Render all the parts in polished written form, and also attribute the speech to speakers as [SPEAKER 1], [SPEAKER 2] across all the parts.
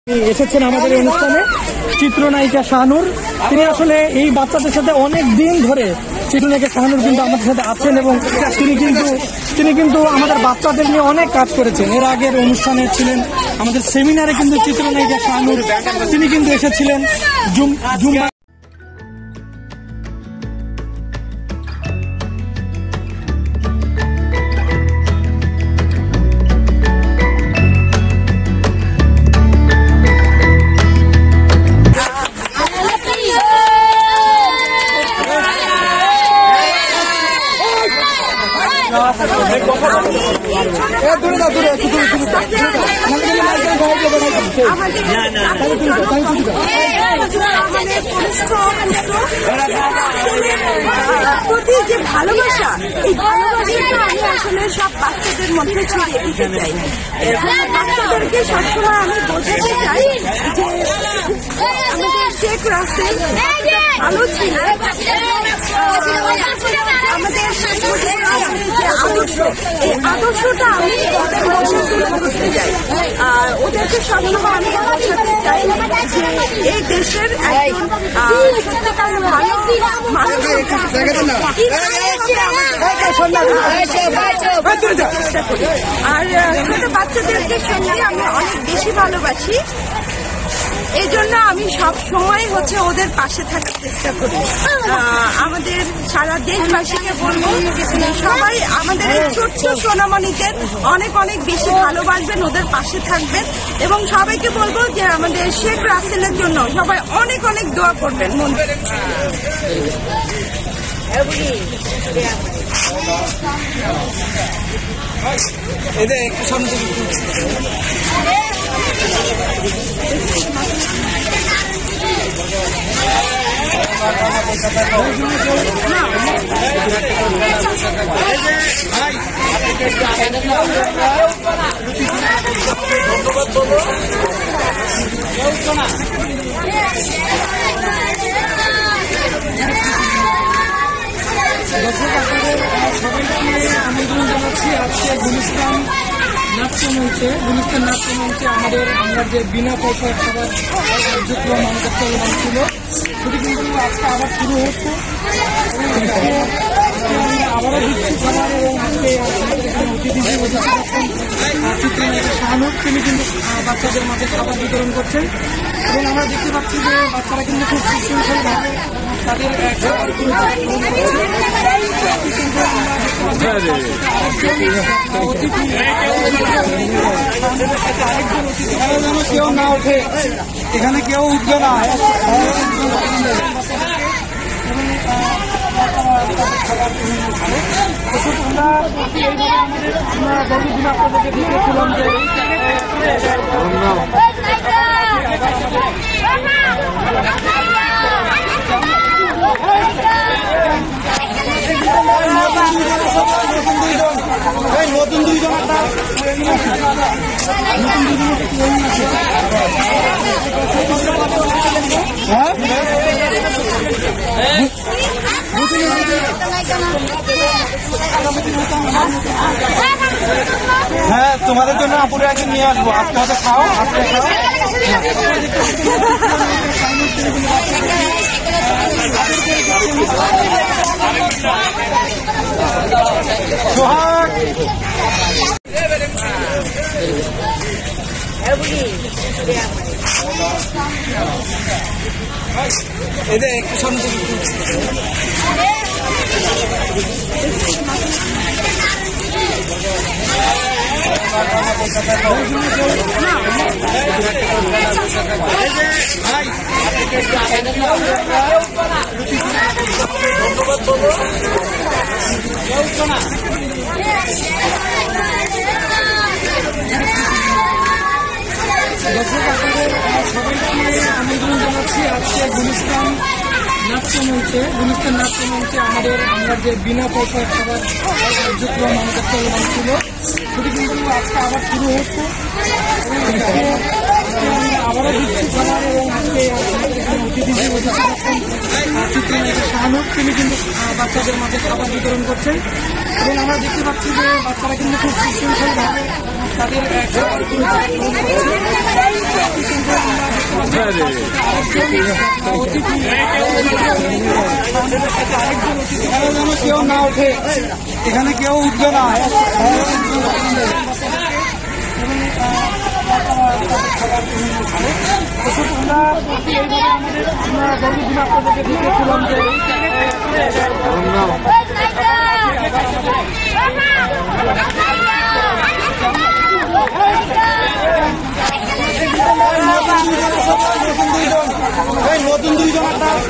[SPEAKER 1] এসেছেন আমাদের অনুষ্ঠানে চিত্রনায়িকা শাহানুর। তিনি আসলে এই বাচ্চাদের সাথে অনেক দিন ধরে চিত্রনায়িকা শাহানুর কিন্তু আমাদের সাথে আছেন এবং তিনি কিন্তু আমাদের বাচ্চাদের নিয়ে অনেক কাজ করেছেন। এর আগের অনুষ্ঠানে ছিলেন আমাদের সেমিনারে কিন্তু চিত্রনায়িকা শাহানুর তিনি কিন্তু এসেছিলেন জুম্বা।
[SPEAKER 2] প্রতি যে ভালোবাসা, এই ভালোবাসাটা আমি আসলে সব বাচ্চাদের মধ্যে ছড়িয়ে দিতে চাই। বাচ্চাদেরকে সবসময় আমি বোঝাতে চাই যে আমাদের শেখ রাসেল ভালো ছিল, আমাদের যে আদর্শ, এই আদর্শটা আমি ওদের মধ্যে তুলে ধরতে চাই। আর ওদেরকে সবসময় আমি বোঝাতে চাই যে এই দেশের একজন সত্যিকারের ভালো মানুষ আর ছোট বাচ্চাদেরকে সঙ্গে আমি অনেক বেশি ভালোবাসি। এই জন্য আমি সব সময় ওদের পাশে থাকার চেষ্টা করি। আমাদের সারা দেশবাসীকে বলবো সবাই আমাদের এই ছোট্ট সোনামণিদের অনেক অনেক বেশি ভালোবাসবেন, ওদের পাশে থাকবেন এবং সবাইকে বলবো যে আমাদের শেখ রাসেলের জন্য সবাই অনেক অনেক দোয়া করবেন মন থেকে। আমন্ত্রণ জানাচ্ছি আজকে গুলিস্তান নাট্যমঞ্চে আমরা যে বিনা পয়সায় খাবার কার্যক্রম আমাদের চলমান ছিল, সেটি কিন্তু আজকে আবার শুরু হচ্ছে। আবারও দিচ্ছি খাবার এবং আজকে আমাদের এখানে অতিথি চিত্রনায়িকা শাহানুর তিনি কিন্তু বাচ্চাদের মাঝে খাবার বিতরণ করছেন এবং আমরা দেখতে পাচ্ছি যে বাচ্চারা কিন্তু খুব সুশৃঙ্খলভাবে তাদের কেউ না ওঠে, এখানে কেউ উঠবে না। আমরা বহুদিন আপনাদেরকে দেখেছিলাম যে নতুন দুইজন হ্যাঁ, তোমাদের জন্য আপুরে আগে নিয়ে আসবো। আজকে হয়তো খাও, আজকে খাও। সোহাগ এদের একটু সামনে সবাইকে আমন্ত্রণ জানাচ্ছি আজকে গুলিস্তান নাট্যমঞ্চে আমরা যে বিনা পয়সায় খাবার কার্যক্রম আমাদের চলমান ছিল, সেটি কিন্তু আজকে আবার শুরু হচ্ছে। আবারও দিচ্ছি খাবার এবং আজকে আমাদের এখানে অতিথি চিত্রনায়িকা শাহানুর তিনি কিন্তু বাচ্চাদের মাঝে খাবার বিতরণ করছেন এবং আমরা দেখতে পাচ্ছি যে বাচ্চারা কিন্তু খুব সুশৃঙ্খলভাবে তাদের
[SPEAKER 1] কেউ না ওঠে, এখানে কেউ উঠবে না। নতুন দুইজন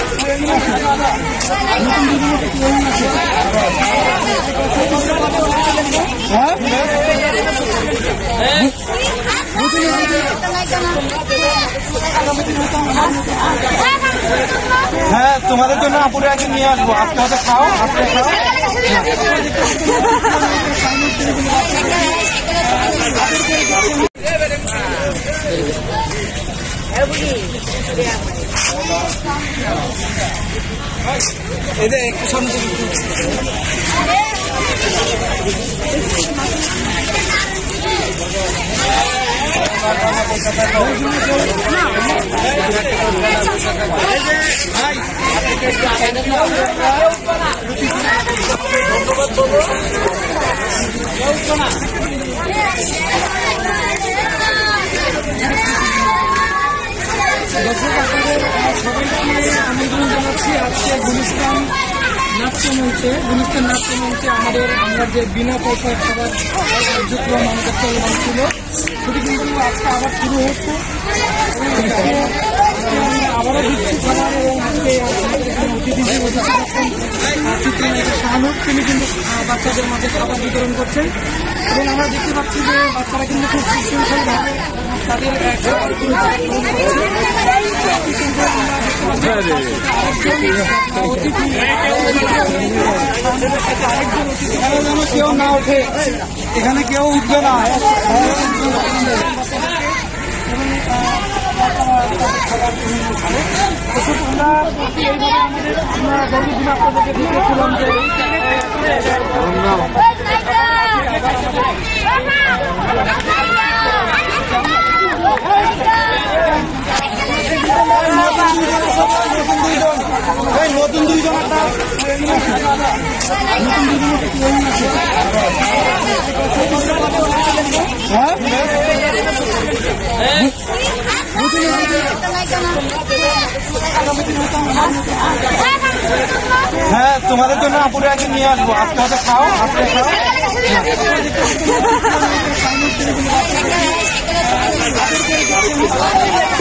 [SPEAKER 1] হ্যাঁ, তোমাদের জন্য আপুরে আগে নিয়ে আসবো। আজকে হয়তো খাও, আজকে খাও। এদের একটু সামনে আমন্ত্রণ জানাচ্ছি। আজকে গুলিস্তান নাট্যমঞ্চে আমরা যে বিনা পয়সায় খাবার কার্যক্রম আমাদের চলমান ছিল, সেটি কিন্তু আজকে আবার শুরু হচ্ছে। আবারও দিচ্ছি খাবার এবং আজকে অতিথি চিত্রনায়িকা শাহানুর তিনি কিন্তু বাচ্চাদের মাঝে খাবার বিতরণ করছেন এবং আমরা দেখতে পাচ্ছি যে বাচ্চারা কিন্তু খুব সুশৃঙ্খলভাবে তাদের কেউ না ওঠে, এখানে কেউ উঠবে না। আমরা দীর্ঘদিন আপনাদেরকে দেখেছিলাম যে নতুন দুইজন হ্যাঁ, তোমাদের জন্য আপুরে আগে নিয়ে আসবো। আজকে হয়তো খাও, আজকে খাও।